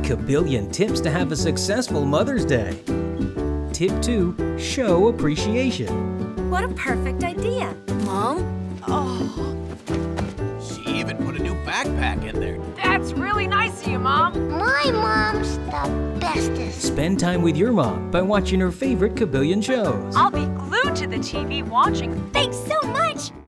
Kabillion tips to have a successful Mother's Day. Tip 2. Show appreciation. What a perfect idea. Mom? Oh. She even put a new backpack in there. That's really nice of you, Mom. My mom's the bestest. Spend time with your mom by watching her favorite Kabillion shows. I'll be glued to the TV watching. Thanks so much.